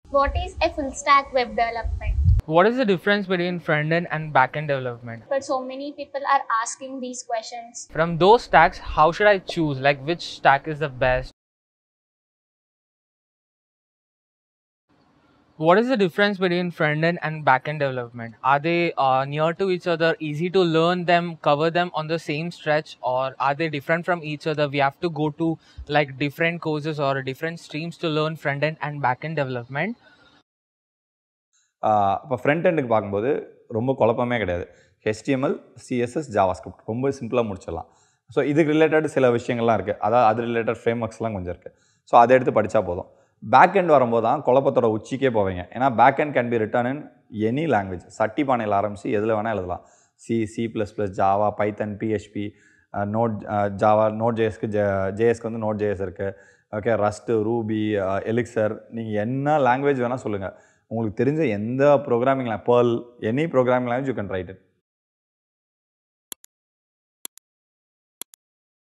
What is a full stack web development? What is the difference between front-end and back-end development? But so many people are asking these questions. From those stacks, how should I choose? Like which stack is the best? What is the difference between front-end and back-end development? Are they near to each other, easy to learn them, cover them on the same stretch, or are they different from each other? We have to go to like different courses or different streams to learn front-end and back-end development. இப்போ front எண்டுக்கு பார்க்கும்போது ரொம்ப குழப்பமே கிடையாது. HTML, CSS, JavaScript ரொம்ப சிம்பிளாக முடிச்சிடலாம். So இதுக்கு ரிலேட்டட் சில விஷயங்கள்லாம் இருக்குது. அதாவது அது ரிலேட்டட் ஃப்ரேம் ஒர்க்ஸ்லாம் கொஞ்சம் இருக்குது. ஸோ அதை எடுத்து படித்தா போதும். பேக் எண்ட் வரும்போது தான் குழப்பத்தோட உச்சிக்கே போவீங்க. ஏன்னா back end can be written in any language. சட்டி பானையில் ஆரம்பித்து எதில் வேணால் எழுதலாம். C++, Java, Python, PHP, Node Java, Node ஜேஎஸ்க்கு ஜேஎஸ்க்கு வந்து நோட் ஜேஎஸ் இருக்குது. ஓகே, ரஸ்ட்டு, ரூபி, எலிக்சர், நீங்கள் என்ன லாங்குவேஜ் வேணால் சொல்லுங்கள். உங்களுக்கு தெரிஞ்ச எந்த programming Perl, any programming language you can write it.